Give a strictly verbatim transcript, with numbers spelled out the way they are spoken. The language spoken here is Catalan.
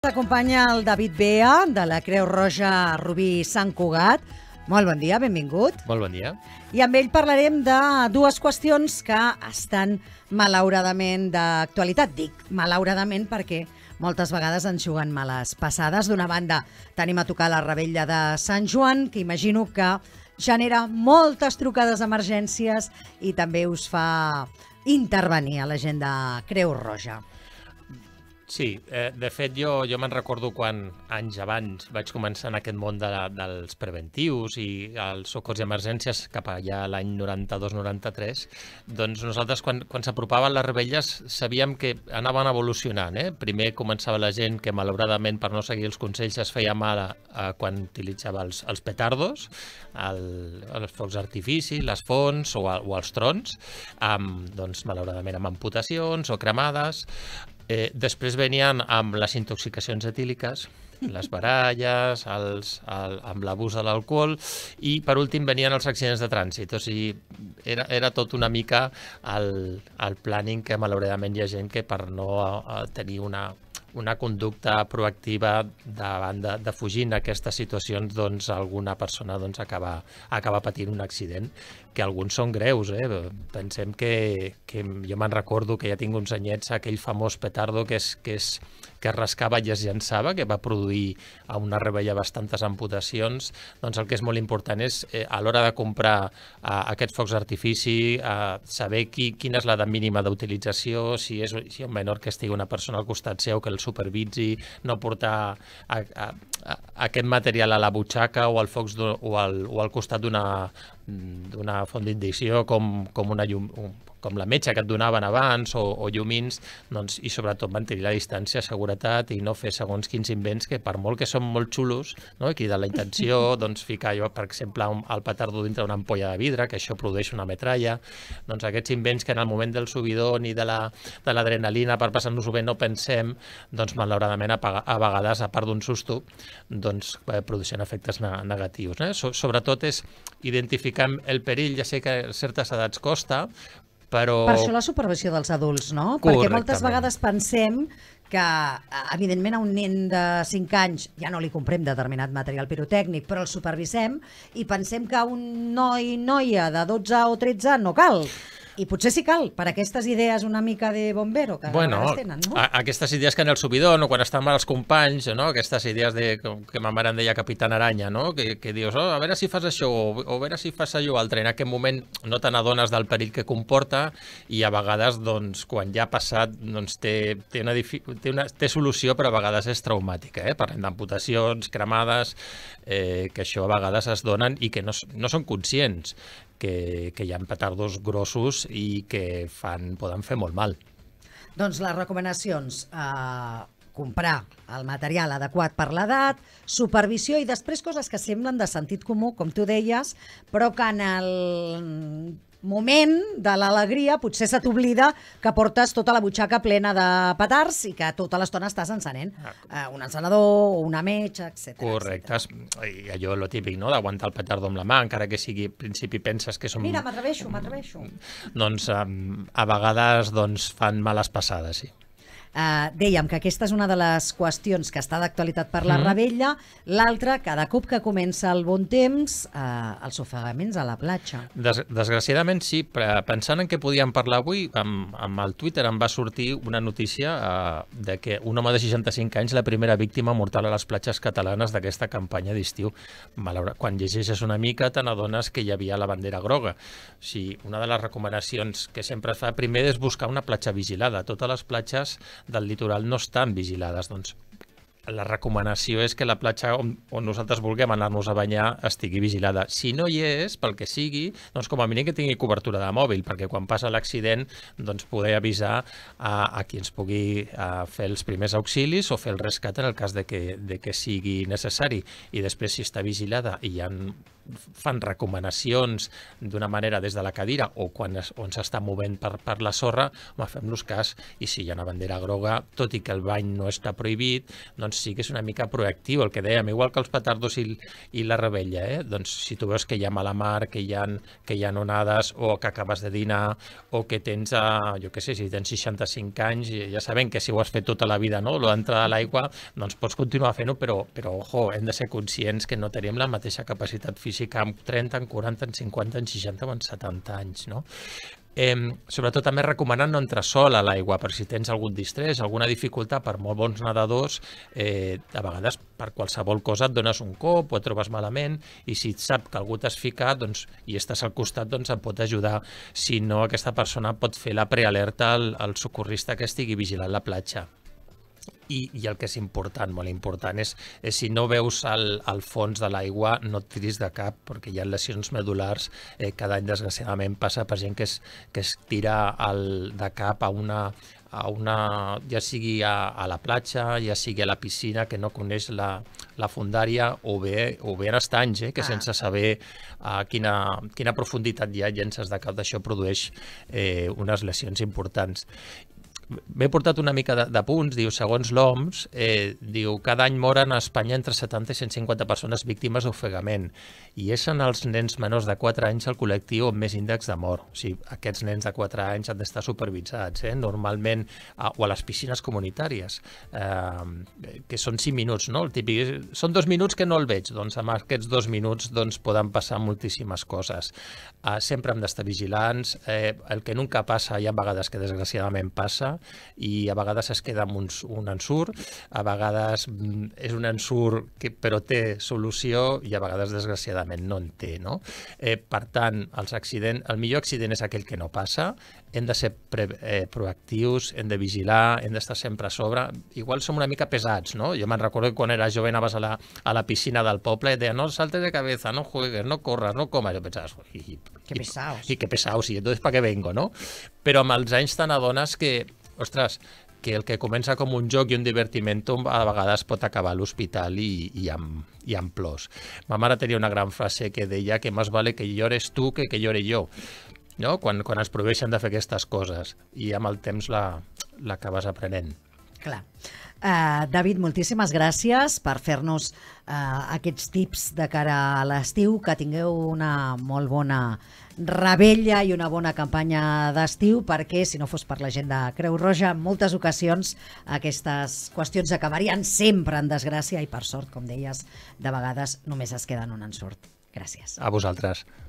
Ens acompanya el David Bea, de la Creu Roja Rubí Sant Cugat. Molt bon dia, benvingut. Molt bon dia. I amb ell parlarem de dues qüestions que estan malauradament d'actualitat. Dic malauradament perquè moltes vegades ens juguen males passades. D'una banda, tenim a tocar la revetlla de Sant Joan, que imagino que genera moltes trucades d'emergències i també us fa intervenir a la gent de Creu Roja. Sí, eh, de fet jo, jo me'n recordo quan anys abans vaig començar en aquest món de la, dels preventius i els socors i emergències cap allà l'any noranta-dos noranta-tres, doncs nosaltres quan, quan s'apropaven les revetlles sabíem que anaven evolucionant. Eh? Primer començava la gent que malauradament per no seguir els consells es feia mal a, a quan utilitzava els, els petardos, el, els focs d'artifici, les fonts o, o els trons, amb, doncs, malauradament amb amputacions o cremades. Eh, després venien amb les intoxicacions etíliques, les baralles, els, el, amb l'abús de l'alcohol i per últim venien els accidents de trànsit. O sigui, era, era tot una mica el, el planning que malauradament hi ha gent que per no a, a tenir una, una conducta proactiva davant de, de fugir d'aquestes situacions, doncs alguna persona doncs, acaba, acaba patint un accident, que alguns són greus. Eh? Pensem que, que jo me'n recordo que ja tinc uns anyets aquell famós petardo que es, que es, que es rascava i es llançava, que va produir a una revetlla bastantes amputacions. Doncs el que és molt important és, eh, a l'hora de comprar eh, aquests focs d'artifici, eh, saber qui, quina és l'edat mínima d'utilització, si és si un menor que estigui una persona al costat seu, que el supervisi, no portar a, a, a, aquest material a la butxaca o al, focs o al, o al costat d'una d'una font d'ignició com, com una llum, com la metxa que et donaven abans o, o llumins, doncs, i sobretot mantenir la distància, seguretat i no fer segons quins invents que per molt que són molt xulos, no? I cridar la intenció, doncs ficar jo, per exemple, un, el petardo dintre d'una ampolla de vidre, que això produeix una metralla, doncs aquests invents que en el moment del subidon i de l'adrenalina la, per passar-nos-ho bé no pensem, doncs malauradament a, a vegades, a part d'un susto, doncs eh, produeixen efectes ne negatius. Eh? So, sobretot és identificar el perill, ja sé que a certes edats costa, però... Per això la supervisió dels adults, no? Perquè moltes vegades pensem que, evidentment, a un nen de cinc anys ja no li comprem determinat material pirotècnic, però el supervisem i pensem que a un noi, noia de dotze o tretze no cal. I potser sí cal, per aquestes idees una mica de bombero que bueno, a tenen, no? A, aquestes idees que en el subidon o quan estan amb els companys, no? Aquestes idees de, que ma mare en deia Capitán Aranya, no? Que, que dius, oh, a veure si fas això o, o a veure si fas allò altre. En aquest moment no te n'adones del perill que comporta i a vegades, doncs, quan ja ha passat, doncs, té, té, una, té, una, té solució, però a vegades és traumàtica. Eh? Parlem d'amputacions, cremades, eh, que això a vegades es donen i que no, no són conscients. Que, que hi ha petardos grossos i que fan, poden fer molt mal. Doncs les recomanacions, eh, comprar el material adequat per l'edat, supervisió i després coses que semblen de sentit comú, com tu deies, però que en el moment de l'alegria potser se t'oblida que portes tota la butxaca plena de petards i que tota l'estona estàs encenent eh, un encenedor o una metxa, etcètera. Correcte. I allò lo típic, no?, d'aguantar el petardo amb la mà, encara que sigui, al principi penses que són... Mira, m'atreveixo, m'atreveixo. Doncs a vegades doncs, fan males passades, sí. Uh, dèiem que aquesta és una de les qüestions que està d'actualitat per la mm. revetlla. L'altra, cada cop que comença el bon temps, uh, els ofegaments a la platja. Des desgraciadament sí, però pensant en què podíem parlar avui, amb, amb el Twitter em va sortir una notícia uh, de que un home de seixanta-cinc anys, la primera víctima mortal a les platges catalanes d'aquesta campanya d'estiu. Quan llegeixes una mica te n'adones que hi havia la bandera groga. O sigui, una de les recomanacions que sempre es fa primer és buscar una platja vigilada. Totes les platges del litoral no estan vigilades, doncs la recomanació és que la platja on, on nosaltres vulguem anar-nos a banyar estigui vigilada. Si no hi és, pel que sigui, doncs com a mínim que tingui cobertura de mòbil, perquè quan passa l'accident doncs poder avisar a, a qui ens pugui a, fer els primers auxilis o fer el rescat en el cas de que, de que sigui necessari. I després, si està vigilada i hi ha fan recomanacions d'una manera des de la cadira o quan es, on s'està movent per, per la sorra, home, fem-los cas, i si hi ha una bandera groga, tot i que el bany no està prohibit, doncs sí que és una mica proactiu, el que dèiem, igual que els petardos i, i la rebella, eh? Doncs si tu veus que hi ha mala mar, que hi ha, que hi ha onades, o que acabes de dinar, o que tens, uh, jo què sé, si tens seixanta-cinc anys, ja sabem que si ho has fet tota la vida, no?, l'entrada a l'aigua, doncs pots continuar fent-ho, però, però, ojo, hem de ser conscients que no tenim la mateixa capacitat física amb trenta, amb quaranta, amb cinquanta, amb seixanta o amb setanta anys, no? Eh, sobretot també recomanen no entrar sol a l'aigua, per si tens algun distrés, alguna dificultat, per molt bons nedadors, eh, a vegades per qualsevol cosa et dones un cop o et trobes malament, i si sap que algú t'has ficat doncs, i estàs al costat, doncs et pot ajudar. Si no, aquesta persona pot fer la prealerta al, al socorrista que estigui vigilant la platja. I, i el que és important, molt important, és, és si no veus al, al fons de l'aigua, no et tiris de cap, perquè hi ha lesions medulars. Eh, cada any, desgraciadament, passa per gent que es, que es tira el, de cap a una, a una, ja sigui a, a la platja, ja sigui a la piscina, que no coneix la, la fondària, o bé, o bé en estanys, eh, que ah. sense saber a quina, quina profunditat hi ha, llences de cap, d'això produeix eh, unes lesions importants. M'he portat una mica de, de punts, diu, segons l'O M S, eh, diu, cada any moren a Espanya entre setanta i cent cinquanta persones víctimes d'ofegament, i és en els nens menors de quatre anys el col·lectiu amb més índex de mort. O sigui, aquests nens de quatre anys han d'estar supervisats, eh? Normalment, a, o a les piscines comunitàries, eh, que són cinc minuts, no? El típic, són dos minuts que no el veig, doncs amb aquests dos minuts doncs, poden passar moltíssimes coses. Eh, sempre hem d'estar vigilants, eh, el que nunca passa, hi ha vegades que desgraciadament passa, i a vegades es queda amb un, un ensurt, a vegades és un ensurt que, però té solució, i a vegades desgraciadament no en té, no? Eh, per tant, els accidents, el millor accident és aquell que no passa, hem de ser pre, eh, proactius, hem de vigilar, hem d'estar sempre a sobre. Igual som una mica pesats, no? Jo me'n recordo que quan era jove anaves a la, a la piscina del poble i deia, no saltes de cabeza, no juegues, no corres, no comes. Jo pensava, i, i, que pesaos. I que pesaos, i entonces, ¿para qué vengo, no? Però amb els anys te n'adones que, ostres, que el que comença com un joc i un divertimento a vegades pot acabar a l'hospital i, i, amb, i amb plors. Ma mare tenia una gran frase que deia que més vale que llores tu que que llore jo, no? Quan, quan ens prohibeixen de fer aquestes coses, i amb el temps l'acabes la, aprenent. Clar. Uh, David, moltíssimes gràcies per fer-nos uh, aquests tips de cara a l'estiu, que tingueu una molt bona rebella i una bona campanya d'estiu, perquè si no fos per la gent de Creu Roja, en moltes ocasions aquestes qüestions acabarien sempre en desgràcia, i per sort, com deies, de vegades només es queden un ensurt. Gràcies. A vosaltres.